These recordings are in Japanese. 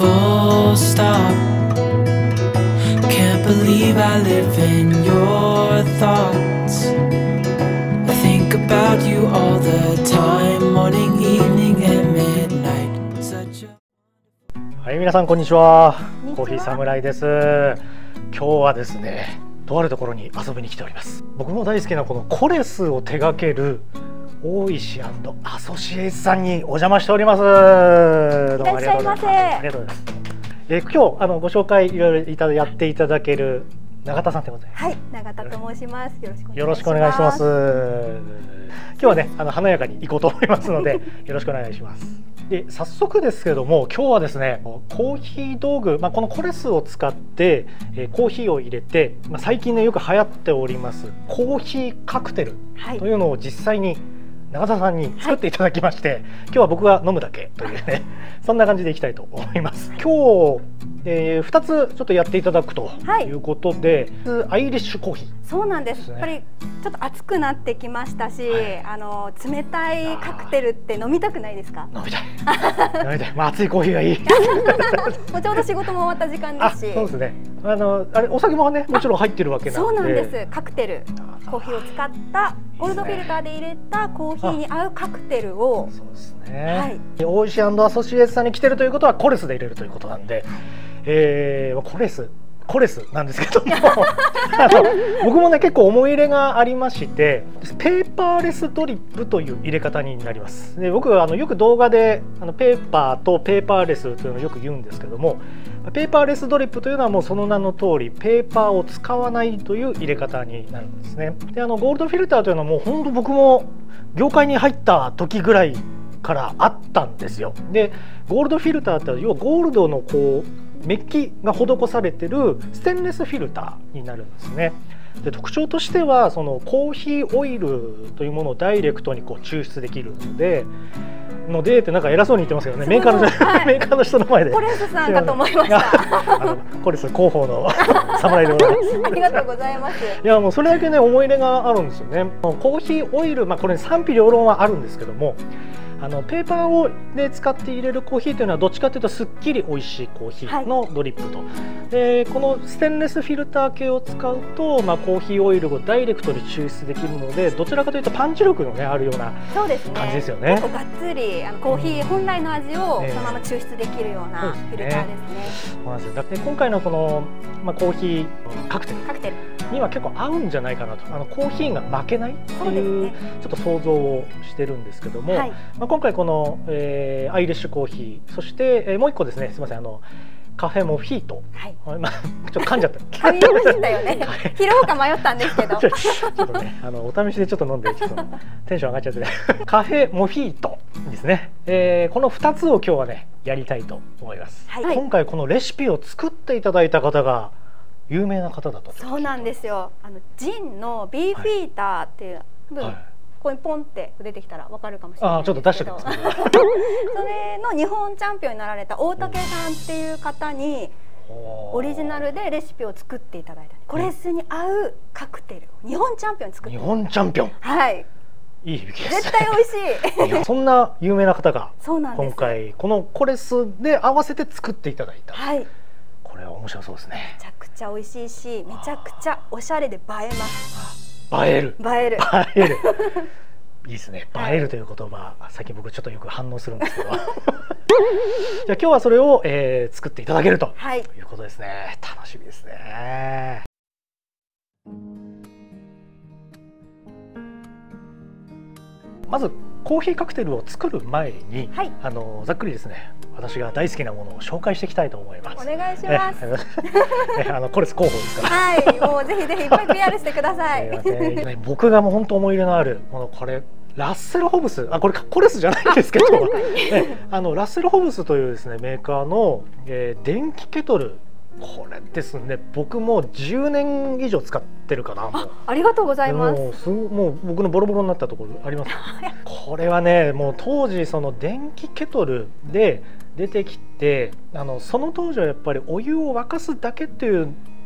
full stop. Can't believe I live in your thoughts. I think about you all the time, morning, evening, and midnight. Such a... はい、皆さんこんにちは。コーヒー侍です。今日はですね、とあるところに遊びに来ております。僕も大好きなこのコレスを手掛ける大石&アソシエイツさんにお邪魔しております。どうもありがとうございます。ありがとうございます。今日ご紹介いろいろやっていただける永田さんでございます。 はい、永田と申します。 よろしくお願いします。今日はね、華やかに行こうと思いますので、よろしくお願いします。で、早速ですけども、今日はですね、コーヒー道具、このコレスを使って、コーヒーを入れて、最近ねよく流行っておりますコーヒーカクテルというのを実際に永田さんに作っていただきまして、今日は僕が飲むだけというねそんな感じでいきたいと思います。今日2つちょっとやっていただくということで、アイリッシュコーヒー。 そうなんです。やっぱりちょっと暑くなってきましたし、冷たいカクテルって飲みたくないですか？ 飲みたい。飲みたい。熱いコーヒーがいい。 もうちょうど仕事も終わった時間ですし。 そうですね。あれお酒もねもちろん入ってるわけなんで。 そうなんです。カクテル、コーヒーを使ったゴールドフィルターで入れたコーヒーに合うカクテルを。そうですね。はい。大石&アソシエイツさんに来てるということはコレスで入れるということなんで。コレスなんですけども僕もね結構思い入れがありまして、ペーパーレスドリップという入れ方になります。で、僕はよく動画でペーパーとペーパーレスというのをよく言うんですけども、ペーパーレスドリップというのはもうその名の通りペーパーを使わないという入れ方になるんですね。で、ゴールドフィルターというのはもう本当僕も業界に入った時ぐらいからあったんですよ。で、ゴールドフィルターって要はゴールドのメッキが施されてるステンレスフィルターになるんですね。で、特徴としてはそのコーヒーオイルというものをダイレクトに抽出できるのでってなんか偉そうに言ってますけどね、メーカーの人の前で。 コレスさんかと思いました。 コレス広報の侍でございます。 ありがとうございます。 いや、もうそれだけね思い入れがあるんですよね。コーヒーオイル、これ賛否両論はあるんですけども、ペーパーで使って入れるコーヒーというのはどっちかというとすっきり美味しいコーヒーのドリップと、でこのステンレスフィルター系を使うと、コーヒーオイルをダイレクトに抽出できるので、どちらかというとパンチ力のねあるような感じですよね。 結構がっつりコーヒー本来の味をそのまま抽出できるようなフィルターですね。 そうなんですよ。だって今回のこのコーヒーカクテルには結構合うんじゃないかなと、コーヒーが負けないっていうちょっと想像をしてるんですけども、今回この、アイリッシュコーヒー、そして、もう一個ですね、すみません、カフェモフィート、ちょっと噛んじゃった。噛みましたよね。 拾おうか迷ったんですけど。ちょっとね、お試しでちょっと飲んで、ちょっとテンション上がっちゃってね。カフェモフィートですね。この2つを今日はねやりたいと思います。今回このレシピを作っていただいた方が有名な方だと。 そうなんですよ。ジンのビーフィーターっていう、ここにポンって出てきたらわかるかもしれないんですけど、 ちょっと出してください。 それの日本チャンピオンになられた大竹さんっていう方にオリジナルでレシピを作っていただいた、コレスに合うカクテルを日本チャンピオンに作って。 日本チャンピオン。 はい。 いい響きです。 絶対美味しい。 そんな有名な方が今回このコレスで合わせて作っていただいた。 はい。 これは面白そうですね。 めちゃくちゃ美味しいし、めちゃくちゃおしゃれで映えます。 映える。いいですね。映えるという言葉、最近僕ちょっとよく反応するんですけど。じゃあ今日はそれを、作っていただけるということですね。楽しみですね。まずコーヒーカクテルを作る前に、ざっくりですね、私が大好きなものを紹介していきたいと思います。 お願いします。 コレス広報ですから。 はい、もうぜひぜひいっぱい PR してください。 僕がもう本当思い入れのあるもの、これラッセルホブス、これコレスじゃないんですけど、ラッセルホブスというですねメーカーの、電気ケトル。これですね、僕も10年以上使ってるかな。 ありがとうございます。 もう僕のボロボロになったところあります。これはね、もう当時その電気ケトルで出てきて、その当時はやっぱりお湯を沸かすだけっていう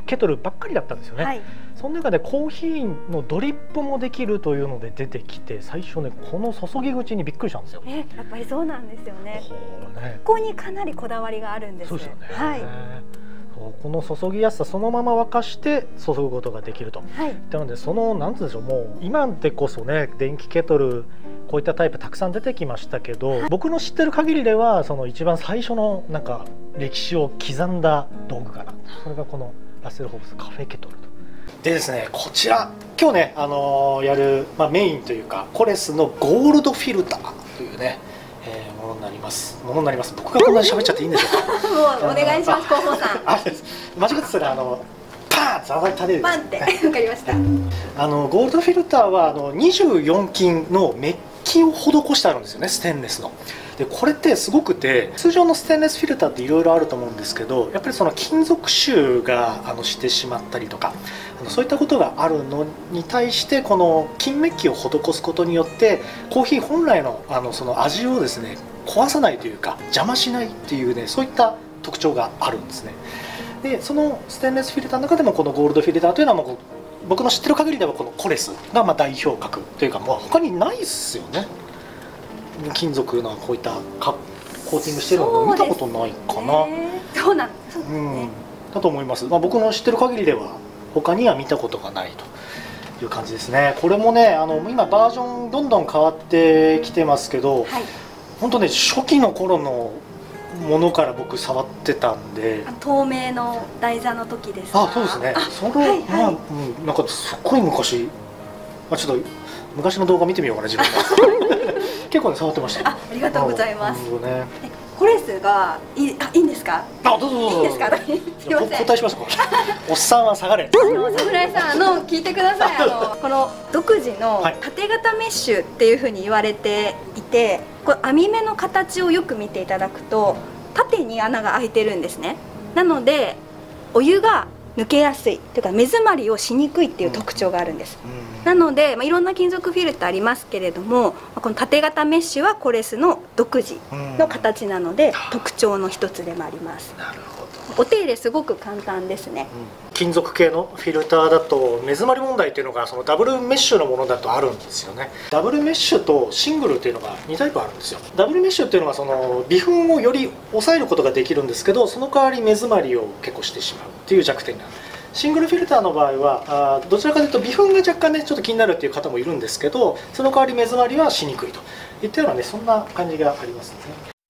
ケトルばっかりだったんですよね、 はい、 その中でコーヒーのドリップもできるというので出てきて、最初ねこの注ぎ口にびっくりしたんですよ。 やっぱりそうなんですよね。 こうね、 ここにかなりこだわりがあるんです。 そうですよね、 はい、 そうこの注ぎやすさそのまま沸かして注ぐことができると。 はい、 なのでそのなんていうんでしょう、もう今でこそね電気ケトルこういったタイプたくさん出てきましたけど、僕の知ってる限りではその一番最初のなんか歴史を刻んだ道具かな。それがこのラッセル・ホブスカフェケトルと。でですね、こちら今日ね、やる、メインというかコレスのゴールドフィルターというね、ものになります。僕がこんなに喋っちゃっていいんでしょうか。 もうお願いします、広報さん。 あれです。間違ってたらパーンザザ垂れる。 パンってわかりました。 ゴールドフィルターは24金のメッキを施してあるんですよね、ステンレスの。でこれってすごくて、通常のステンレスフィルターっていろいろあると思うんですけど、やっぱりその金属臭がしてしまったりとか、そういったことがあるのに対してこの金メッキを施すことによってコーヒー本来のその味をですね壊さないというか邪魔しないっていうね、そういった特徴があるんですね。でそのステンレスフィルターの中でもこのゴールドフィルターというのはもう僕の知ってる限りではこのコレスが代表格というか、他にないですよね。金属のこういったコーティングしてるのを見たことないかな。 そうなんですね。 だと思います。僕の知ってる限りでは他には見たことがないという感じですね。これもね今バージョンどんどん変わってきてますけど、本当ね初期の頃のものから僕触ってたんで、 透明の台座の時ですか。 そうですね。それなんかすっごい昔、ちょっと昔の動画見てみようかな自分で結構ね触ってました。 ありがとうございます。 ね、 コレスがいいんですか。 どうぞどうぞ。 いいですか。すみません。 答えします。おっさんは下がれ。 侍さん聞いてください。この独自の縦型メッシュっていうふうに言われていて、これ網目の形をよく見ていただくと縦に穴が開いてるんですね。なのでお湯が抜けやすいというか目詰まりをしにくいっていう特徴があるんです。なので、いろんな金属フィルターありますけれども、この縦型メッシュはコレスの独自の形なので特徴の一つでもあります。 なるほど。 お手入れすごく簡単ですね。 金属系のフィルターだと目詰まり問題っていうのがそのダブルメッシュのものだとあるんですよね。ダブルメッシュとシングルっていうのが2タイプあるんですよ。ダブルメッシュっていうのはその微粉をより抑えることができるんですけど、その代わり目詰まりを結構してしまうっていう弱点がある。シングルフィルターの場合はどちらかというと微粉が若干ねちょっと気になるっていう方もいるんですけど、その代わり目詰まりはしにくいといったようなね、そんな感じがありますね。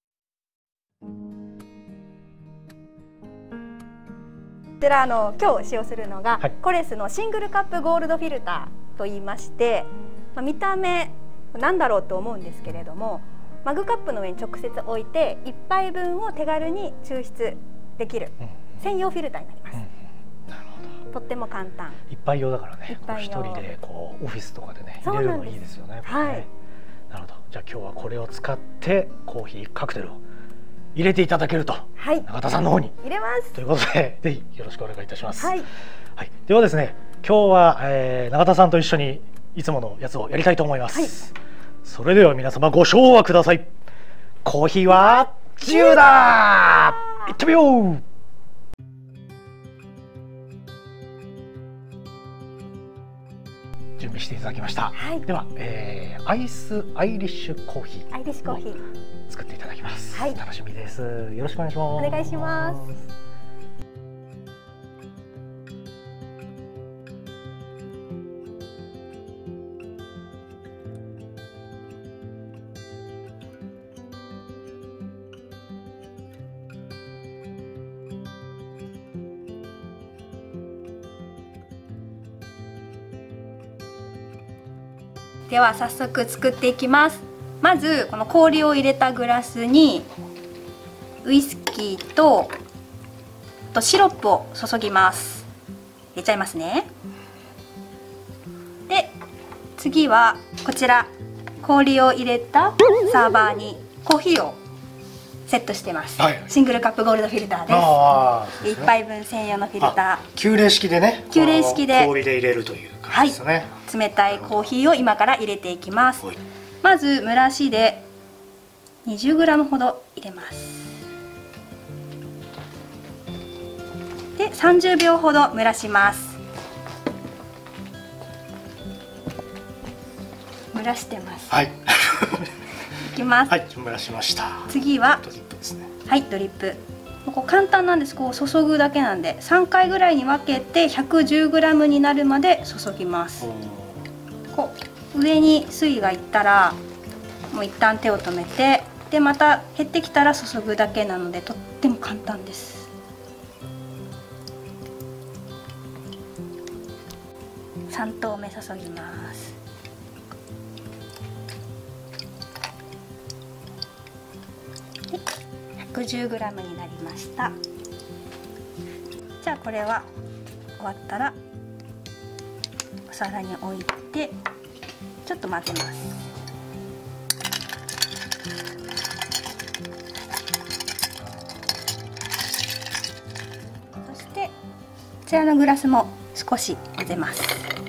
こちら今日使用するのが、コレスのシングルカップゴールドフィルターといいまして、見た目なんだろうと思うんですけれども、マグカップの上に直接置いて1杯分を手軽に抽出できる専用フィルターになります。 なるほど。 とっても簡単。 一杯用だからね。一人でオフィスとかでね入れるのがいいですよね。はい。なるほど。じゃあ今日はこれを使ってコーヒーカクテルを入れていただけると、永田さんの方に入れますということで、ぜひよろしくお願いいたします。 はい。 ではですね、今日は、永田さんと一緒にいつものやつをやりたいと思います。それでは皆様ご唱和ください。コーヒーは自由だ。いってみよう。準備していただきました。では、アイリッシュコーヒー作っていただきます。楽しみです。よろしくお願いします。 お願いします。では早速作っていきます。まずこの氷を入れたグラスにウイスキーとシロップを注ぎます。入れちゃいますね。で次はこちら氷を入れたサーバーにコーヒーをセットしてます。シングルカップゴールドフィルターです。1杯分専用のフィルター。 急冷式でね。 急冷式で氷で入れるという感じですね。 冷たいコーヒーを今から入れていきます。まず蒸らしで 20g ほど入れます。でで30秒ほど蒸らします。蒸らしてます。 はい。 いきます。 はい、蒸らしました。 次はドリップですね。 はい、ドリップ。こう簡単なんです。こう注ぐだけなんで、3回ぐらいに分けて 110g になるまで注ぎます。こう上に水がいったらもう一旦手を止めて、でまた減ってきたら注ぐだけなのでとっても簡単です。3投目注ぎます。110g になりました。じゃあこれは終わったらお皿に置いてちょっと混ぜます。そしてこちらのグラスも少し混ぜます。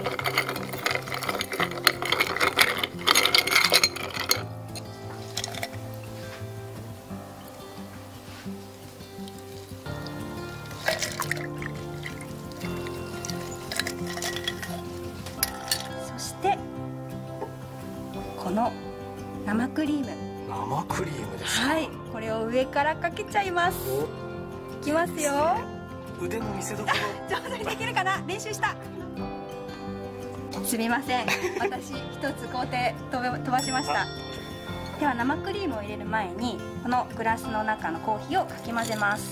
そしてこの生クリーム。 生クリームですか。 はい、これを上からかけちゃいます。いきますよ。 腕の見せ所。 上手にできるかな。練習した。すみません、私一つ工程飛ばしました。では生クリームを入れる前にこのグラスの中のコーヒーをかき混ぜます。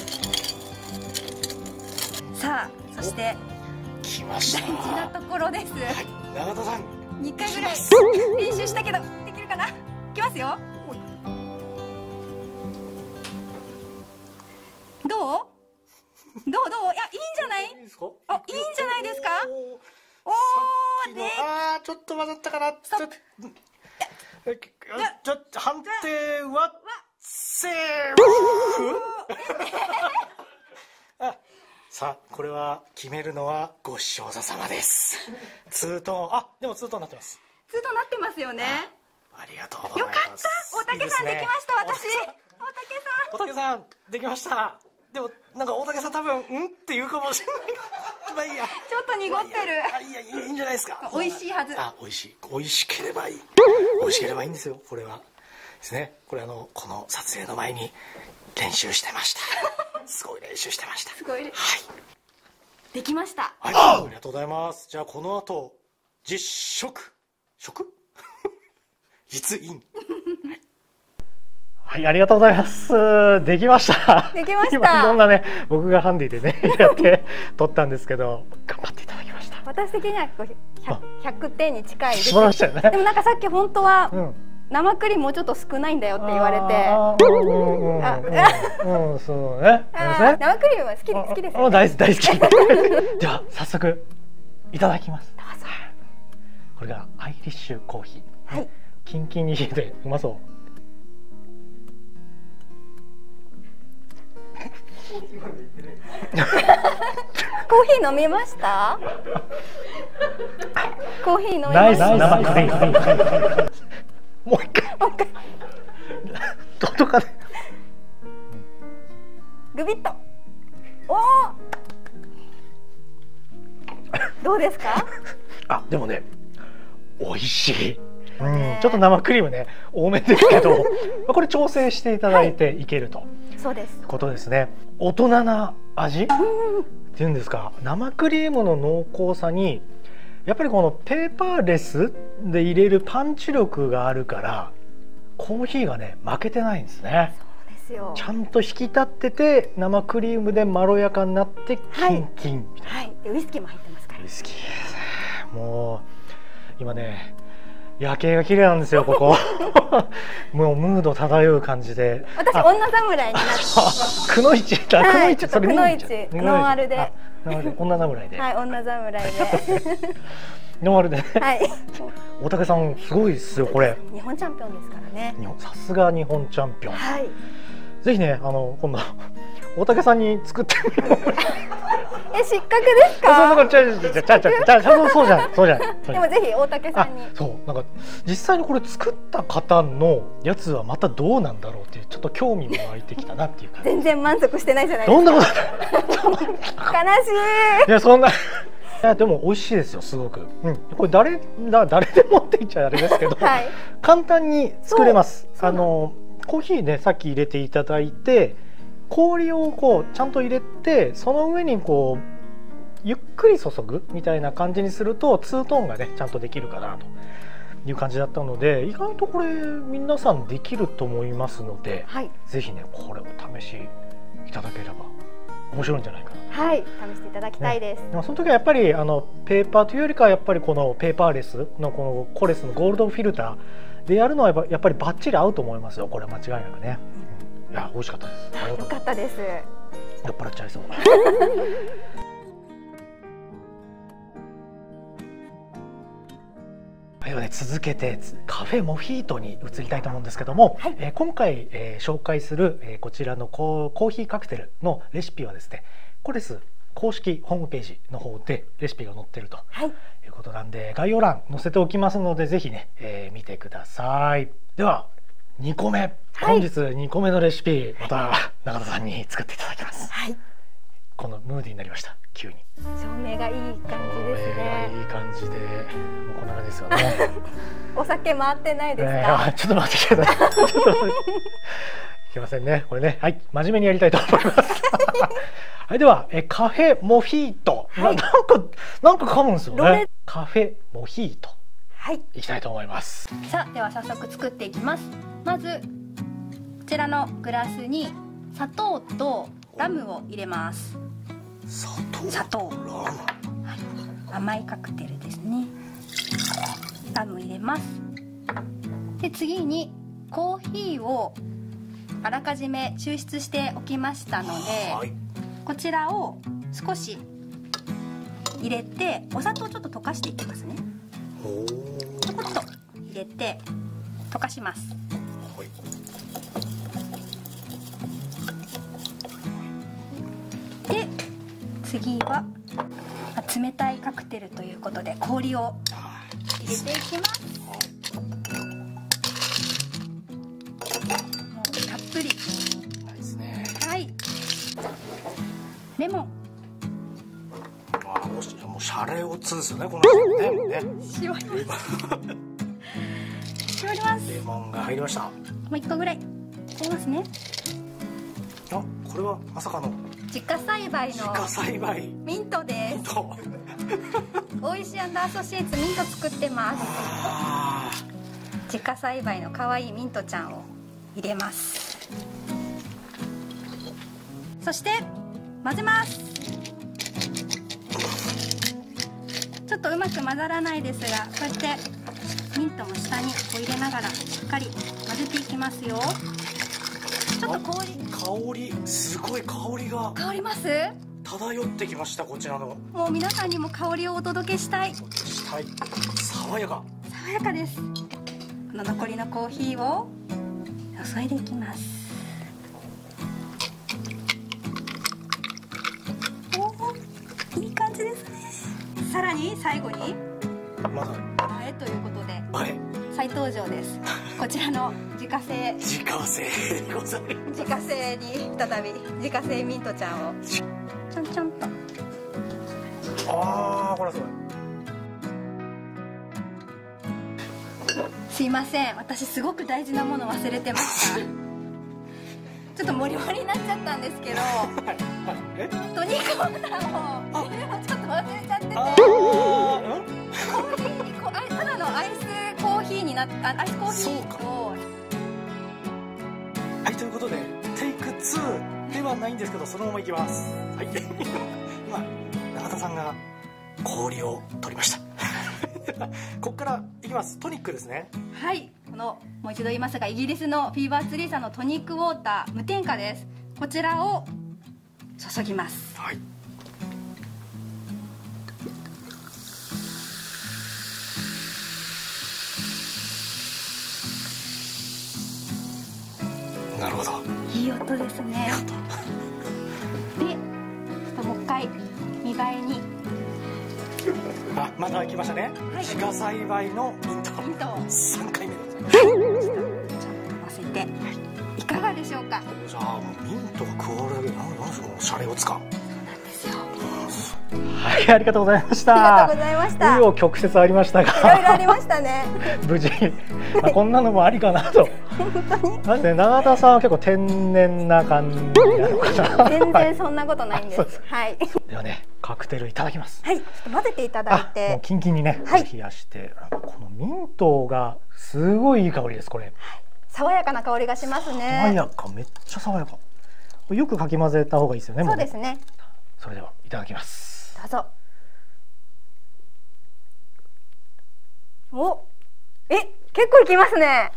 さあ、そして来ました。 大事なところです。 はい、永田さん。 2回ぐらい練習したけどできるかな。いきますよ。どう？いや、いいんじゃない？あ、いいんじゃないですか？おー、で、 ちょっと混ざったかな。ちょっと判定はセーフ。さあ、これは決めるのはご視聴者様です。ツートーン、でもツートーンになってます。 ツートーンなってますよね。 ありがとうございます。 よかった。大竹さんできました。私。 大竹さんできました。でもなんか大竹さん多分って言うかもしれない。まあいいや。 ちょっと濁ってる。 いや、いいんじゃないですか。 美味しいはず。 美味しければいい。美味しければいいんですよ。これはですね。これこの撮影の前に練習してました。すごい練習してました。 すごい。はい。できました。 はい。ありがとうございます。じゃあこの後実食実飲。 はい、ありがとうございます。できました。 できました。 今いろんなね、僕がハンディでねやって撮ったんですけど、頑張っていただきました。 私的には100点に近いです。 素晴らしいよね。 でもなんかさっき本当は生クリームもうちょっと少ないんだよって言われて。 そうね。 生クリームは好きですよね。 大好き。では早速いただきます。 どうぞ。 これがアイリッシュコーヒー。 はい。 キンキンに冷えてうまそう。 コーヒー飲みました？コーヒー飲みました。 ナイス生クリーム。もう一回。どかで。 グビッと。おお。どうですか？ でもね、美味しい。ちょっと生クリームね多めですけど、これ調整していただいていけると。 そうです。 ことですね。大人な味っていうんですか。生クリームの濃厚さにやっぱりこのペーパーレスで入れるパンチ力があるからコーヒーがね負けてないんですね。 そうですよ。 ちゃんと引き立ってて生クリームでまろやかになってキンキンみたいな。 はい。でウイスキーも入ってますから。 ウイスキーですね。もう今ね夜景が綺麗なんですよここ。もうムード漂う感じで。 私女侍になって。 くのいちだ。くのいち、 それくのいちノンアルで。 女侍で。 はい、女侍で。 ノンアルで。 はい。 大竹さんすごいですよこれ。 日本チャンピオンですからね。 さすが日本チャンピオン。 はい。 ぜひね今度大竹さんに作ってみる。 失格ですか？ そうじゃない。 でもぜひ大竹さんに。 そうなんか実際にこれ作った方のやつはまたどうなんだろうっていうちょっと興味も湧いてきたなっていうか。 全然満足してないじゃないですか。 どんなこと？ 悲しい。 いやそんな。いやでも美味しいですよすごく。これ誰でもって言っちゃあれですけど、はい、簡単に作れます。コーヒーねさっき入れていただいて氷をこうちゃんと入れてその上にこうゆっくり注ぐみたいな感じにするとツートーンがねちゃんとできるかなという感じだったので意外とこれ皆さんできると思いますので、はい、ぜひねこれを試しいただければ面白いんじゃないかな。 はい、試していただきたいです。 その時はやっぱりペーパーというよりかはやっぱりこのペーパーレスのこのコレスのゴールドフィルターでやるのはやっぱりバッチリ合うと思いますよ。これは間違いなくね。いや美味しかったです。 よかったです。 酔っ払っちゃいそう。ではね続けてカフェモヒートに移りたいと思うんですけども、はい、今回、紹介する、こちらのコーヒーカクテルのレシピはですねコレス公式ホームページの方でレシピが載ってるということなんで、概要欄載せておきますのでぜひね、見てください。では2個目、本日2個目のレシピまた中田さんに作っていただきます。はい、このムーディーになりました。急に照明がいい感じですね。 いい感じでもうこんな感じですよね。 お酒回ってないですか？ ちょっと待ってください。いけませんねこれね。はい、真面目にやりたいと思います。はい、ではカフェモヒート、はい、なんか噛むんですよね。カフェモヒート、はい、いきたいと思います。 さあでは早速作っていきます。まずこちらのグラスに砂糖とラムを入れます。砂糖、はい、甘いカクテルですね。ラム入れます。で次にコーヒーをあらかじめ抽出しておきましたので、はい、こちらを少し入れてお砂糖ちょっと溶かしていきますね。ちょこっと入れて溶かします。はい、で次は冷たいカクテルということで氷を入れていきます。もうたっぷり。 ですね。 はい。レモン。 もうシャレオツですよねこのね。 絞ります。絞ります。 レモンが入りました。 もう1個ぐらい入れますね。 あ、これはまさかの自家栽培のミントです。オイシ&アソシエイツミント作ってます。自家栽培の可愛いミントちゃんを入れます。そして混ぜます。ちょっとうまく混ざらないですがこうやってミントも下にこう入れながらしっかり混ぜていきますよ。ちょっと香りすごい香りが香ります。 漂ってきました。こちらのもう皆さんにも香りをお届けしたい。 爽やかです。この残りのコーヒーを注いでいきます。おー、いい感じですね。さらに最後に映えということで再登場です。こちらの自家製に再び自家製ミントちゃんをちょんちょんと。 あー、これすごい。 すいません、私すごく大事なもの忘れてました。ちょっとモリモリになっちゃったんですけど、トニックウォーターを入れるのちょっと忘れちゃってて、ただのアイスコーヒーになってアイスコーヒーを。 はい、ということでテイク2ではないんですけどそのままいきます。はい、今永田さんが氷を取りました。ここからいきます。トニックですね。 はい、このもう一度言いますがイギリスのフィーバーツリーさんのトニックウォーター無添加です。こちらを注ぎます。はい、 なるほど、 いい音ですね。でもう一回 2倍に。 あ、また来ましたね。 はい、 自家栽培のミント。 ミントを 3回目でございます。 ちょっと乗せて、いかがでしょうか。 じゃあミントが加わるだけでなんそのシャレを使う。はい、ありがとうございました。 ありがとうございました。 紆余曲折ありましたが、 いろいろありましたね。 無事、こんなのもありかなと。 本当に。 なんで永田さんは結構天然な感じなのかな。 全然そんなことないんです。 はい。ではね、カクテルいただきます。 はい、ちょっと混ぜていただいて。 もうキンキンにね、 はい、 冷やして、このミントがすごいいい香りです。これ。 爽やかな香りがしますね。 爽やか、めっちゃ爽やか。よくかき混ぜた方がいいですよね。 そうですね。 それではいただきます。 どうぞ。お、結構いきますね。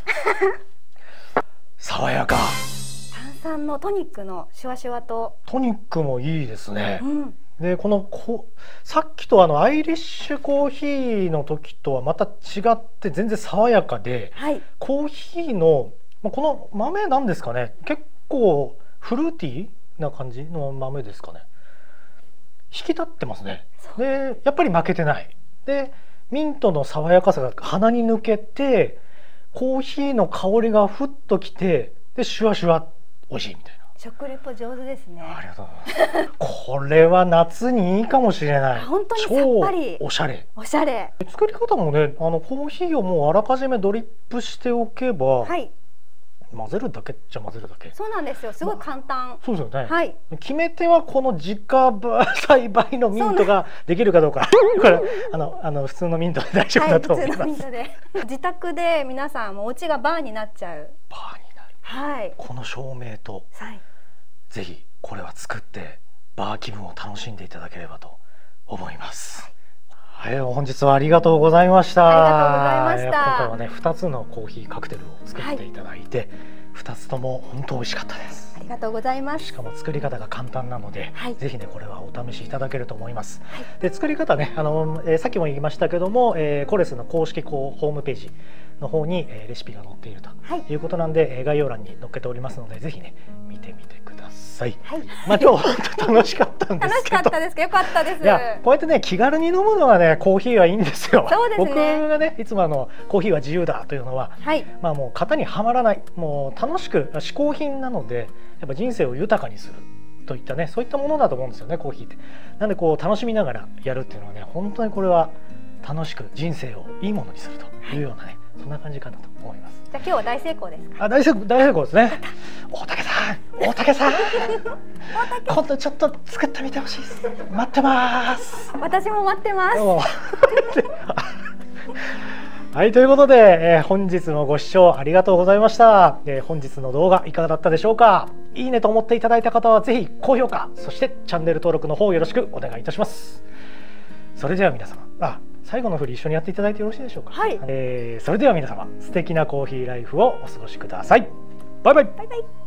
爽やか。 炭酸のトニックのシュワシュワと。 トニックもいいですね。 うん、 でさっきとアイリッシュコーヒーの時とはまた違って全然爽やかで、 はい、 コーヒーのこの豆なんですかね、結構フルーティーな感じの豆ですかね。引き立ってますね。でやっぱり負けてない。でミントの爽やかさが鼻に抜けて、コーヒーの香りがふっときて、でシュワシュワ美味しいみたいな。 食レポ上手ですね。 ありがとうございます。これは夏にいいかもしれない。 本当にさっぱり。 超おしゃれ。 おしゃれ。 作り方もね、コーヒーをもうあらかじめドリップしておけば、 はい、 混ぜるだけっちゃ混ぜるだけ。 そうなんですよ。すごい簡単。 そうですよね。 はい。 決め手はこの自家栽培のミントができるかどうか。これ普通のミントで大丈夫だと思います。 はい、普通のミントで。自宅で皆さんもお家がバーになっちゃう。 バーになる。 はい。 この照明と、 はい、 ぜひこれは作ってバー気分を楽しんでいただければと思います。はい、本日はありがとうございました。 ありがとうございました。 今回はね、2つのコーヒーカクテルを作っていただいて、2つとも本当美味しかったです。 ありがとうございます。 しかも作り方が簡単なので、 はい、 ぜひねこれはお試しいただけると思います。 はい、 で作り方ね、さっきも言いましたけども、コレスの公式ホームページの方にレシピが載っているということなんで、概要欄に載っけておりますので、ぜひね見てみてください。 はい、 まあ今日本当楽しかったんですけど。 楽しかったですか。よかったです。 いや、こうやってね気軽に飲むのがねコーヒーはいいんですよ。 そうですね。 僕がねいつもコーヒーは自由だというのは、 はい、 まあもう型にはまらない、もう楽しく嗜好品なので、やっぱ人生を豊かにするといったね、そういったものだと思うんですよね、コーヒーって。なんでこう楽しみながらやるっていうのはね、本当にこれは楽しく人生をいいものにするというようなね、そんな感じかなと思います。 じゃあ今日は大成功ですか。 大成功ですね。大竹さん今度ちょっと作ってみてほしいです。待ってます。 私も待ってます。 はい、ということで、本日もご視聴ありがとうございました。本日の動画いかがだったでしょうか。いいねと思っていただいた方はぜひ高評価、そしてチャンネル登録の方よろしくお願いいたします。それでは皆様、最後の振り一緒にやっていただいてよろしいでしょうか。 はい。 それでは皆様、素敵なコーヒーライフをお過ごしください。バイバイ。 バイバイ。